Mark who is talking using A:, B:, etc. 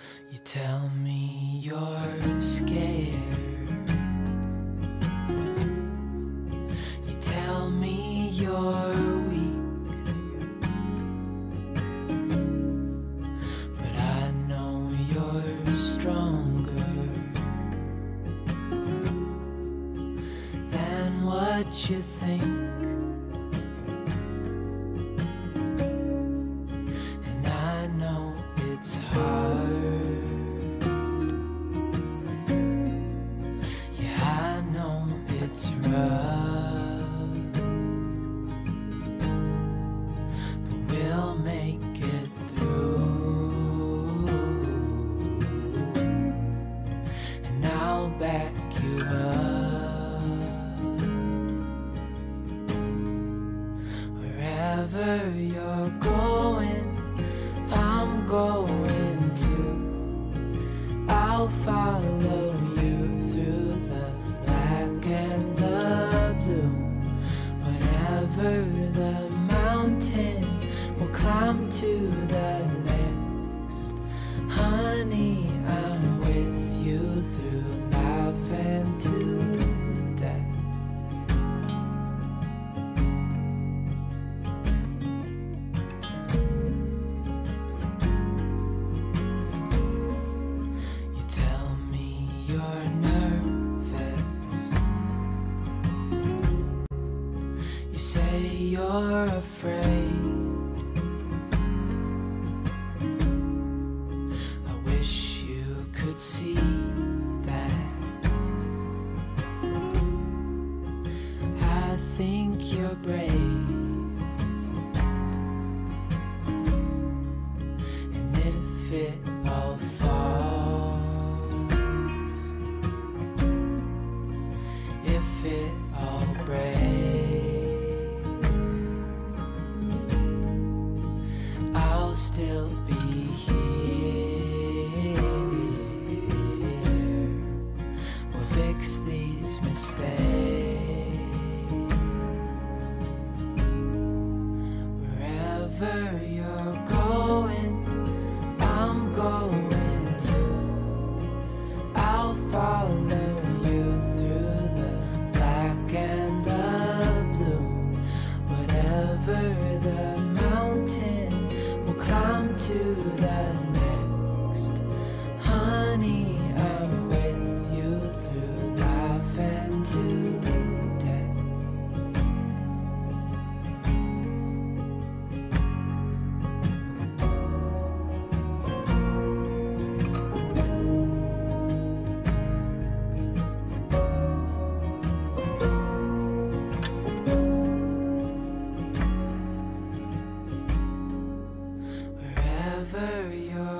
A: You tell me you're scared. You tell me you're weak, but I know you're stronger than what you think. And I know it's hard. It's rough, but we'll make it through, and I'll back you up. Wherever you're going, I'm going to. I'll follow you through the black and the blue. Whatever the mountain, we'll climb to the next. Honey, I'm with you through life and to death. You tell me you're nervous. You say you're afraid. I wish you could see that. I think you're brave, and if it all falls, if it all breaks, I'll still be here. We'll fix these mistakes. Wherever you're going, I'm going to. I'll follow you through the black and the blue. Whatever the mountain, we'll climb to the next. Honey, I'm with you through life and to death. Wherever you're